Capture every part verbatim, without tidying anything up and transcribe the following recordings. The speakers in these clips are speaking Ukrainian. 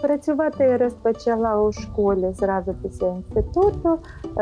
Працювати я розпочала у школі зразу після інституту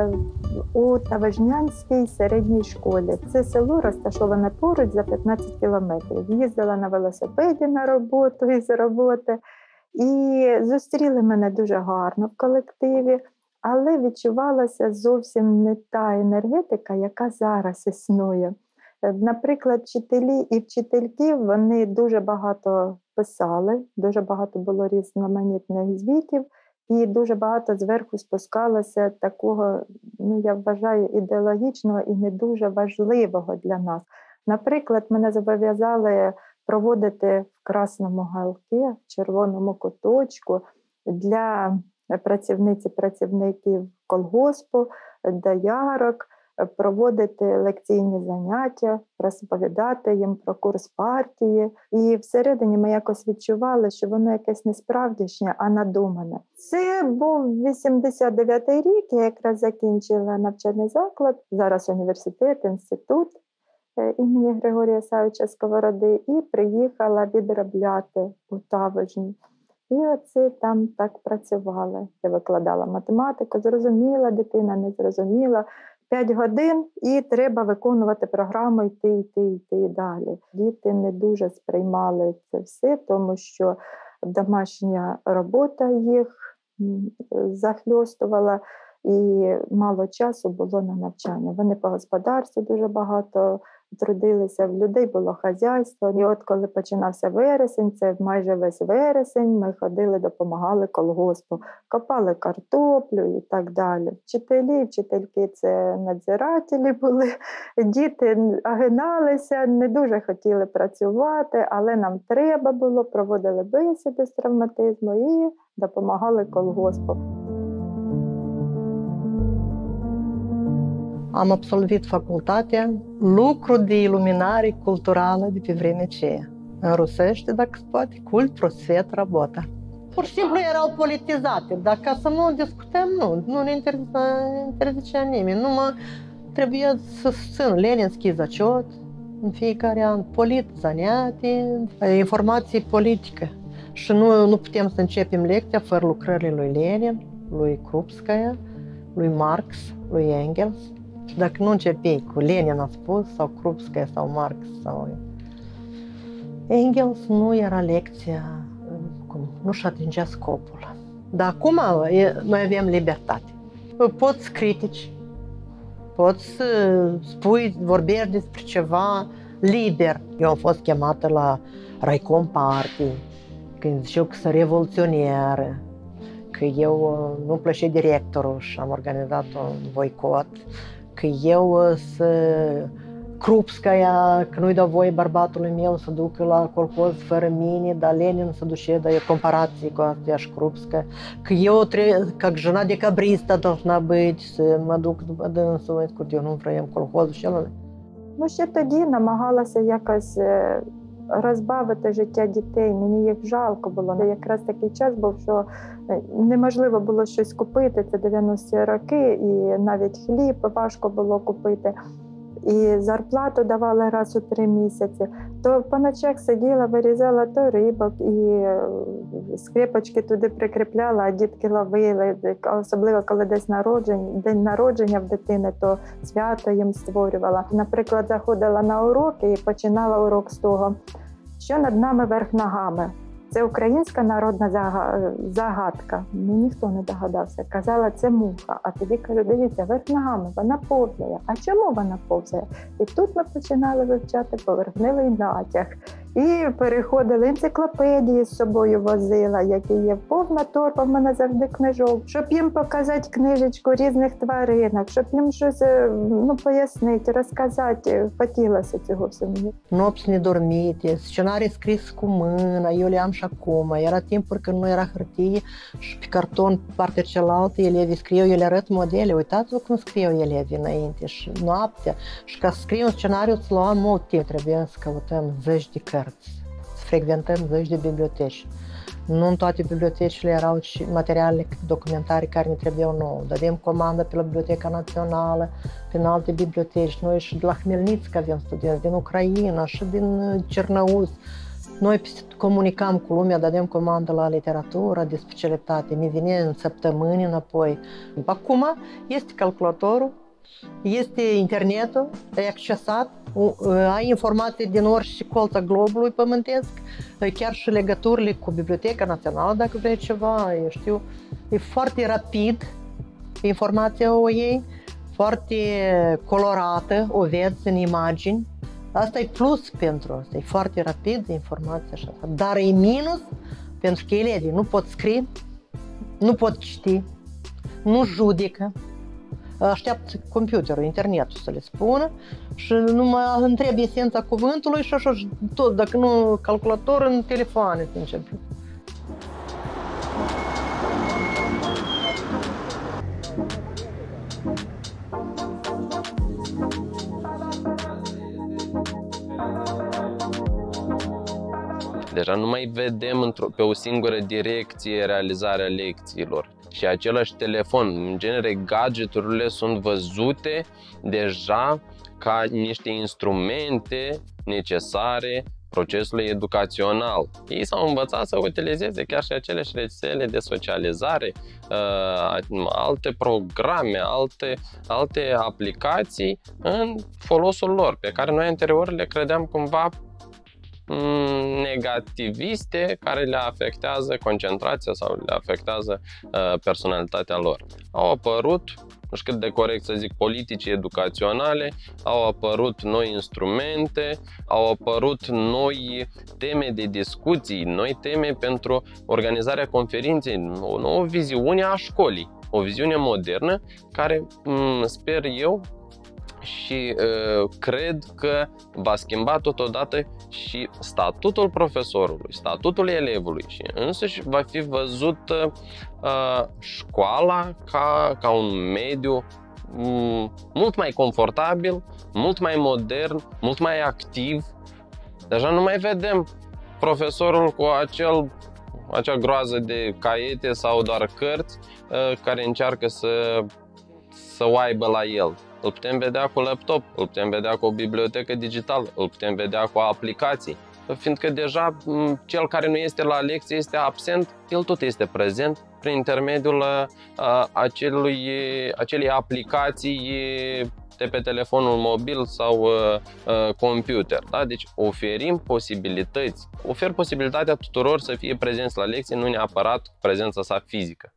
у Таважнянській середній школі. Це село розташоване поруч за п'ятнадцять кілометрів. Їздила на велосипеді на роботу і з роботи. І зустріли мене дуже гарно в колективі, але відчувалася зовсім не та енергетика, яка зараз існує. Наприклад, вчителі і вчительки, вони дуже багато писали, дуже багато було різноманітних звітів, і дуже багато зверху спускалося такого, ну, я вважаю, ідеологічного і не дуже важливого для нас. Наприклад, мене зобов'язали проводити в красному галки, в червоному куточку для працівниці-працівників колгоспу, доярок, проводити лекційні заняття, розповідати їм про курс партії. І всередині ми якось відчували, що воно якесь не справдішнє, а надумане. Це був вісімдесят дев'ятий рік, я якраз закінчила навчальний заклад, зараз університет, інститут імені Григорія Савича Сковороди, і приїхала відробляти у Таважні. І оце там так працювали. Я викладала математику, зрозуміла дитина, не зрозуміла. П'ять годин і треба виконувати програму, йти, йти, йти і далі. Діти не дуже сприймали це все, тому що домашня робота їх захльостувала і мало часу було на навчання. Вони по господарству дуже багато трудилися, в людей було хазяйство. І от коли починався вересень, це майже весь вересень, ми ходили, допомагали колгоспу, копали картоплю і так далі. Вчителі, вчительки – це надзирателі були, діти агиналися, не дуже хотіли працювати, але нам треба було, проводили бесіди з травматизму і допомагали колгоспу. Am absolvit facultatea lucru de iluminare culturală de pe vremea aceea. În rusește, dacă se poate, cult, prosvet, работа. Pur și simplu erau politizate, dar ca să nu discutăm, nu, nu ne interzicea nimeni. Numai trebuia să susțin Leninski zăciot în fiecare an, polit zaniate, informație politică. Și nu, nu putem să începem lecția fără lucrările lui Lenin, lui Krupskaya, lui Marx, lui Engels. Și dacă nu începeai cu Lenin a spus, sau Krupskaya, sau Marx, sau Engels, nu era lecția, cum, nu-și atingea scopul. Dar acum noi avem libertate. Poți critici, poți spui, vorbești despre ceva liber. Eu am fost chemată la Raikom Party, când ziceau că sunt revoluționară, că eu nu-mi plăcea directorul și am organizat un boicot, că eu sunt Krupskaya, că nu-i dau voie bărbatului meu să ducă la colhoz fără mine, dar Lenin să duce, dar e comparație cu aceea și Krupskaya, că eu, ca jena decabristă, должна быть, să mă duc după dânsul, că eu nu vreau colhozul și el. Ну, ще тоді намагалася якось розбавити життя дітей, мені їх жалко було. Якраз такий час був, що неможливо було щось купити, це дев'яності роки, і навіть хліб важко було купити. І зарплату давали раз у три місяці. То по ночах сиділа, вирізала то рибок, і скрипочки туди прикріпляла, а дітки ловили. Особливо, коли десь народження, день народження в дитини, то свято їм створювала. Наприклад, заходила на уроки і починала урок з того, що над нами верх ногами. Це українська народна загадка. Ну, ніхто не догадався. Казала, це муха. А тоді кажу, дивіться, верх ногами, вона повзає. А чому вона повзає? І тут ми починали вивчати поверхневий натяг. І переходили, енциклопедії з собою возила, які є повна торба, в мене завжди книжок. Щоб їм показати книжечку різних тваринок, щоб їм щось, ну, пояснити, розказати. Хотілося цього всього. Nopți nedormite, scenarii scris cu mâna, eu le am și acum. Era timpuri când nu era hârtie și pe carton, partea cealaltă, elevii scriu, eu le arăt modele. Uitați-vă cum scriu elevii înainte și noaptea. Și ca să scriu un scenariu, îți lua mult timp. Trebuia să căutăm zeci de cărți, să frecventăm zeci de biblioteci. Nu în toate bibliotecile erau și materiale documentare care ne trebuiau nouă. Dădeam comandă pe la Biblioteca Națională, pe alte biblioteci. Noi și de la Hmelnitsk avem studenți, din Ucraina și din Cernăuz. Noi comunicam cu lumea, dădeam comandă la literatură, de specialitate, ne vine în săptămâni înapoi. Acum este calculatorul, este internetul, e accesat, ai informații din orice colț a globului pământesc, chiar și legăturile cu Biblioteca Națională, dacă vrei ceva, eu știu, e foarte rapid informația o iei, foarte colorată, o vezi în imagini. Asta e plus pentru asta, e foarte rapid informația așa, dar e minus pentru că elevii nu pot scrie, nu pot citi, nu judecă, așteaptă computerul, internetul să le spună și nu mai întreb esența cuvântului și așa tot, dacă nu calculator, în telefoane, sincer. Deja nu mai vedem pe o singură direcție realizarea lecțiilor. Și același telefon, în genere, gadgeturile sunt văzute deja ca niște instrumente necesare procesului educațional. Ei s-au învățat să utilizeze chiar și aceleași rețele de socializare, alte programe, alte, alte aplicații în folosul lor, pe care noi anterior le credeam cumva negativiste, care le afectează concentrația sau le afectează uh, personalitatea lor. Au apărut, nu știu cât de corect să zic, politici educaționale, au apărut noi instrumente, au apărut noi teme de discuții, noi teme pentru organizarea conferinței, o nouă viziune a școlii, o viziune modernă care, sper eu, și uh, cred că va schimba totodată și statutul profesorului, statutul elevului și însuși va fi văzut uh, școala ca, ca un mediu um, mult mai confortabil, mult mai modern, mult mai activ. Deja nu mai vedem profesorul cu acel, acea groază de caiete sau doar cărți uh, care încearcă să, să o aibă la el. Îl putem vedea cu laptop, îl putem vedea cu o bibliotecă digitală, îl putem vedea cu aplicații. Fiindcă deja cel care nu este la lecție este absent, el tot este prezent prin intermediul acelui, acelei aplicații de pe telefonul mobil sau uh, computer. Da? Deci oferim posibilități, ofer posibilitatea tuturor să fie prezenți la lecție, nu neapărat cu prezența sa fizică.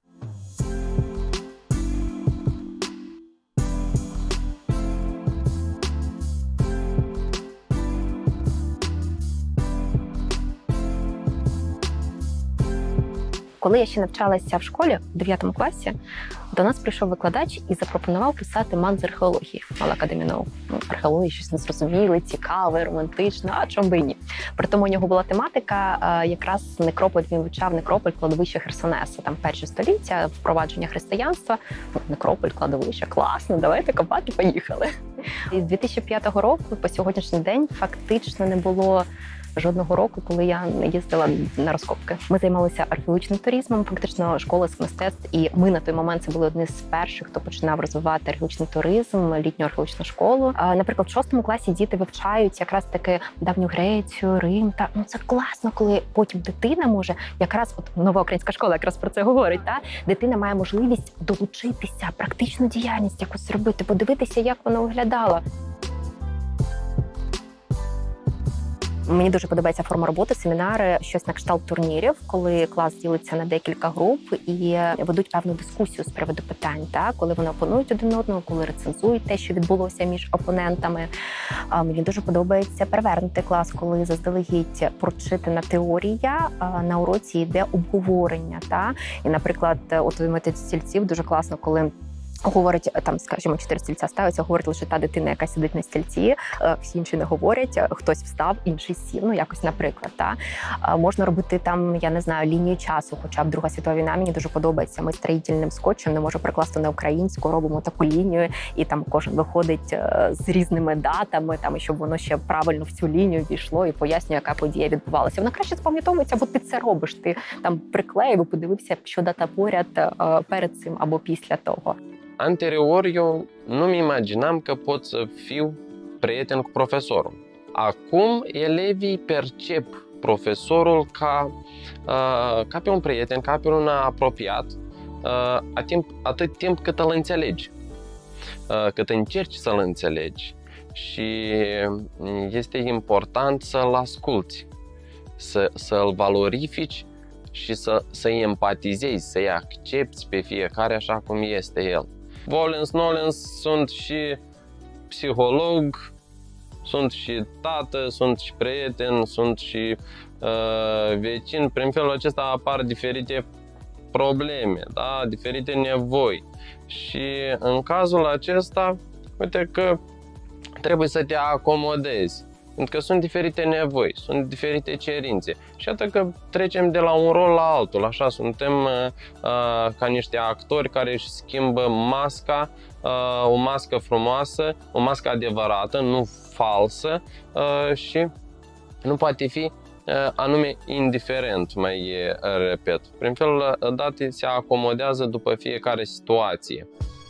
Коли я ще навчалася в школі, в дев'ятому класі, до нас прийшов викладач і запропонував писати мат з археології. Мала академію наук. Ну, археологія щось незрозуміле, цікаве, романтичне, а чому би і ні. Притому у нього була тематика, якраз некрополь, він вивчав некрополь, кладовище Херсонесу, там перші століття, впровадження християнства. Ну, некрополь, кладовище, класно, давайте копати, поїхали. І з дві тисячі п'ятого року по сьогоднішній день фактично не було жодного року, коли я не їздила на розкопки. Ми займалися археологічним туризмом, фактично школа з мистецтв, і ми на той момент це були одні з перших, хто починав розвивати археологічний туризм, літню археологічну школу. Наприклад, в шостому класі діти вивчають якраз таки давню Грецію, Рим. Та ну це класно, коли потім дитина може, якраз от нова українська школа якраз про це говорить, та дитина має можливість долучитися, практичну діяльність якусь зробити, подивитися, як воно виглядало. Мені дуже подобається форма роботи, семінари, щось на кшталт турнірів, коли клас ділиться на декілька груп і ведуть певну дискусію з приводу питань, так? Коли вони опонують один одного, коли рецензують те, що відбулося між опонентами. Мені дуже подобається перевернути клас, коли заздалегідь прочитана теорія, на уроці йде обговорення. Так? І, наприклад, от у методі стільців дуже класно, коли говорить, там, скажімо, чотири стільця ставиться, говорить лише та дитина, яка сидить на стільці, всі інші не говорять, хтось встав, інший сів, ну якось, наприклад. Та? Можна робити там, я не знаю, лінію часу, хоча б Друга світова війна мені дуже подобається. Ми строїтельним скотчем не можу прикласти на українську, робимо таку лінію, і там кожен виходить з різними датами, там, щоб воно ще правильно в цю лінію війшло і пояснює, яка подія відбувалася. Вона краще запам'ятовується, бо ти це робиш, ти там приклеїв і подивився, що дата поряд перед цим або після того. Anterior, eu nu-mi imaginam că pot să fiu prieten cu profesorul. Acum, elevii percep profesorul ca, ca pe un prieten, ca pe un apropiat, atât timp cât îl înțelegi, cât încerci să-l înțelegi. Și este important să-l asculți, să, să-l valorifici și să, să-i empatizezi, să-i accepti pe fiecare așa cum este el. Volens nolens, sunt și psiholog, sunt și tată, sunt și prieten, sunt și uh, vecin. Prin felul acesta apar diferite probleme, da? Diferite nevoi. Și în cazul acesta, uite că trebuie să te acomodezi, pentru că sunt diferite nevoi, sunt diferite cerințe. Și atât că trecem de la un rol la altul, așa, suntem uh, ca niște actori care își schimbă masca, uh, o mască frumoasă, o mască adevărată, nu falsă, uh, și nu poate fi uh, anume indiferent, mai uh, repet. Prin felul dat se acomodează după fiecare situație.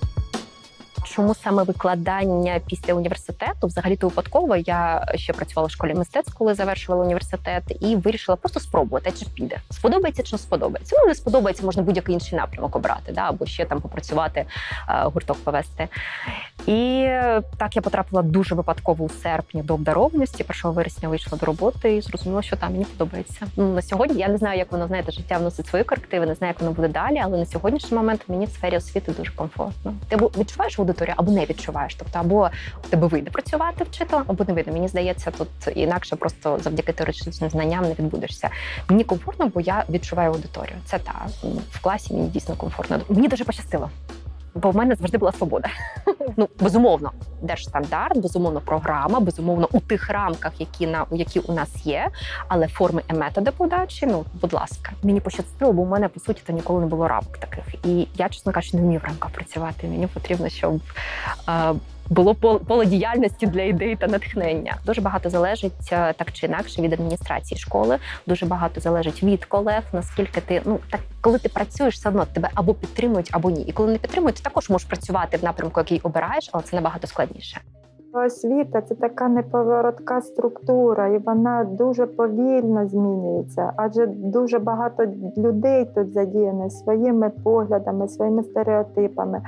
Чому саме викладання після університету? Взагалі-то випадково. Я ще працювала в школі мистецтв, коли завершувала університет, і вирішила просто спробувати, чи піде. Сподобається чи не сподобається. Ну, не сподобається, можна будь-який інший напрямок обрати, да? Або ще там попрацювати, гурток повести. І так я потрапила дуже випадково у серпні до обдарованості. першого вересня вийшла до роботи і зрозуміла, що там мені подобається. Ну, на сьогодні я не знаю, як воно, знаєте, життя вносить свої корективи, не знаю, як воно буде далі, але на сьогоднішній момент мені в сфері освіти дуже комфортно. Ти відчуваєш аудиторію, або не відчуваєш. Тобто, або в тебе вийде працювати вчителем, або не вийде. Мені здається, тут інакше просто завдяки теоретичним знанням не відбудешся. Мені комфортно, бо я відчуваю аудиторію. Це та, в класі мені дійсно комфортно. Мені дуже пощастило. Бо в мене завжди була свобода. Ну, безумовно, держстандарт, безумовно, програма, безумовно, у тих рамках, які, на, які у нас є, але форми і методи подачі, ну, будь ласка. Мені пощастило, бо у мене, по суті, то ніколи не було рамок таких. І я, чесно кажучи, не вмію в рамках працювати. Мені потрібно, щоб е, було поле діяльності для ідей та натхнення. Дуже багато залежить, так чи інакше, від адміністрації школи, дуже багато залежить від колег, наскільки ти, ну, так, коли ти працюєш, все одно тебе або підтримують, або ні. І коли не підтримують, ти також можеш працювати в напрямку, який обираєш, але це набагато складніше. Освіта – це така неповоротка структура, і вона дуже повільно змінюється, адже дуже багато людей тут задіяно своїми поглядами, своїми стереотипами.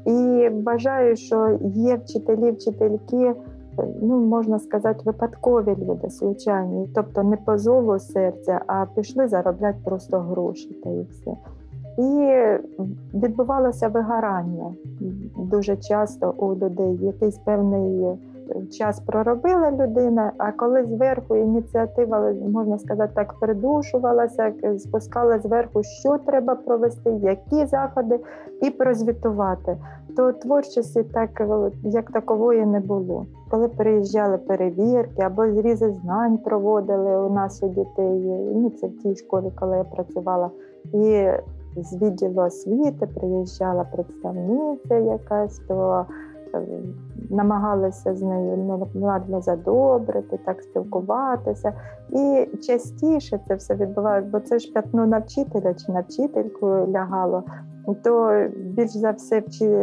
І вважаю, що є вчителі, вчительки, ну, можна сказати, випадкові люди, случайні. Тобто не по зову серця, а пішли заробляти просто гроші та і все. І відбувалося вигорання дуже часто у людей. Якийсь певний час проробила людина, а коли зверху ініціатива, можна сказати так, придушувалася, спускала зверху, що треба провести, які заходи, і прозвітувати, то творчості так, як такової не було. Коли приїжджали перевірки або зрізи знань проводили у нас у дітей, ну це в тій школі, коли я працювала, і з відділу освіти приїжджала представниця якась, то намагалися з нею ладно задобрити, так спілкуватися. І частіше це все відбувається, бо це ж п'ятно на вчителя чи на вчительку лягало, то більш за все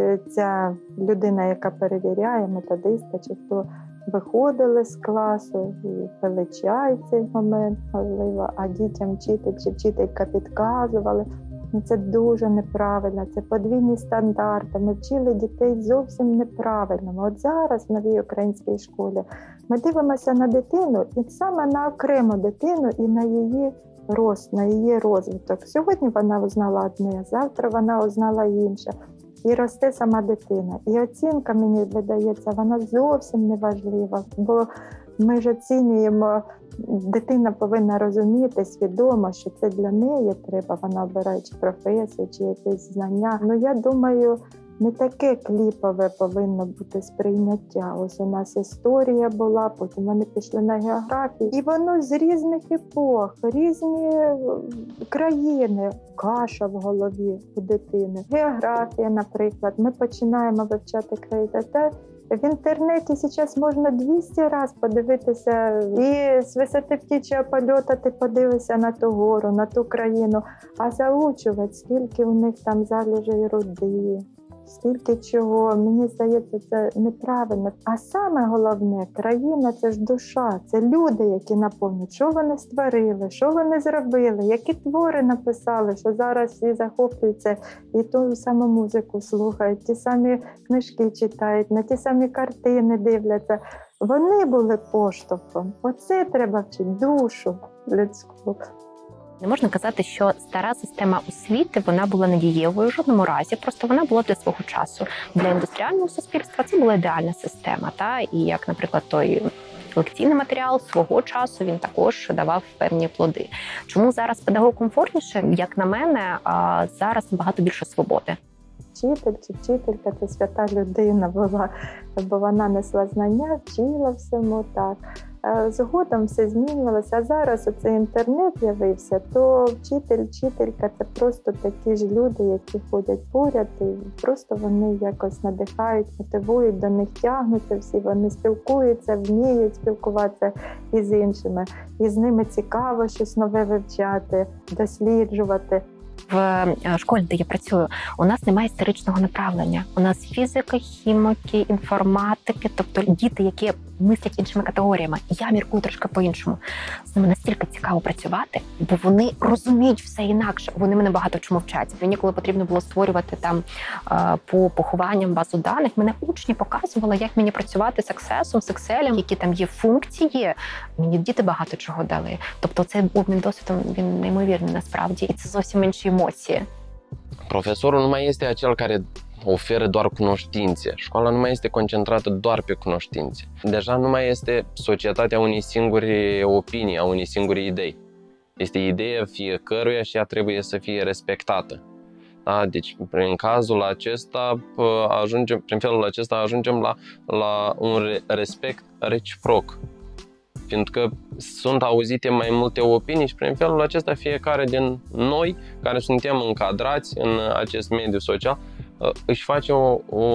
ця людина, яка перевіряє, методиста, чи хто виходили з класу і пили чай в цей момент, можливо, а дітям вчитель чи вчителька підказували. Це дуже неправильно, це подвійні стандарти. Ми вчили дітей зовсім неправильно. От зараз в новій українській школі ми дивимося на дитину, і саме на окрему дитину і на її рост, на її розвиток. Сьогодні вона узнала одне, завтра вона узнала інше. І росте сама дитина. І оцінка, мені видається, вона зовсім не важлива, бо ми ж оцінюємо, дитина повинна розуміти свідомо, що це для неї треба, вона обирає чи професію, чи якесь знання. Ну, я думаю, не таке кліпове повинно бути сприйняття. Ось у нас історія була, потім вони пішли на географію. І воно з різних епох, різні країни, каша в голові у дитини. Географія, наприклад, ми починаємо вивчати країни. В інтернеті зараз можна двісті разів подивитися, і з висоти птічого польоту ти подивишся на ту гору, на ту країну, а заучувати, скільки у них там залежей руди, скільки чого. Мені здається, це неправильно. А саме головне, країна – це ж душа, це люди, які наповнюють, що вони створили, що вони зробили, які твори написали, що зараз всі захоплюються і ту саму музику слухають, ті самі книжки читають, на ті самі картини дивляться. Вони були поштовхом. Оце треба вчити, душу людську. Не можна казати, що стара система освіти вона була недієвою в жодному разі, просто вона була для свого часу. Для індустріального суспільства це була ідеальна система. Та? І як, наприклад, той лекційний матеріал свого часу він також давав певні плоди. Чому зараз педагог комфортніше? Як на мене, зараз набагато більше свободи. Вчитель чи вчителька – це свята людина була, бо вона несла знання, вчила всьому так. Згодом все змінювалося, а зараз оцей інтернет з'явився, то вчитель, вчителька – це просто такі ж люди, які ходять поряд, і просто вони якось надихають, мотивують, до них тягнуться всі, вони спілкуються, вміють спілкуватися із іншими. І з ними цікаво щось нове вивчати, досліджувати. В школі, де я працюю, у нас немає історичного направлення. У нас фізика, хіміки, інформатики, тобто діти, які мислять іншими категоріями. Я міркую трошки по-іншому. З ними настільки цікаво працювати, бо вони розуміють все інакше. Вони мене багато чому вчать. Мені, коли потрібно було створювати там по похованням базу даних, мене учні показували, як мені працювати з Access, з Excel, які там є функції. Мені діти багато чого дали. Тобто цей обмін досвідом, він neimovirный насправді, і це зовсім інші емоții. Profesorul nu mai este acel care oferă doar cunoștințe. Școala nu mai este concentrată doar pe cunoștințe. Deja nu mai este societatea unei singuri opinii, a unei singuri idei. Este ideea fiecăruia și ea trebuie să fie respectată. Da? Deci, prin cazul acesta, ajungem, prin felul acesta ajungem la, la un respect reciproc. Fiindcă sunt auzite mai multe opinii și prin felul acesta fiecare din noi care suntem încadrați în acest mediu social își face o, o,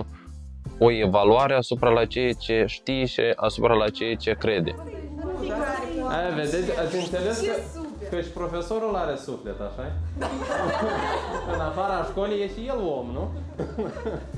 o evaluare asupra la ceea ce știe și asupra la ceea ce crede. Aia, vedeți, ați înțeles că, că și profesorul are suflet, așa? În afara școlii e și el om, nu?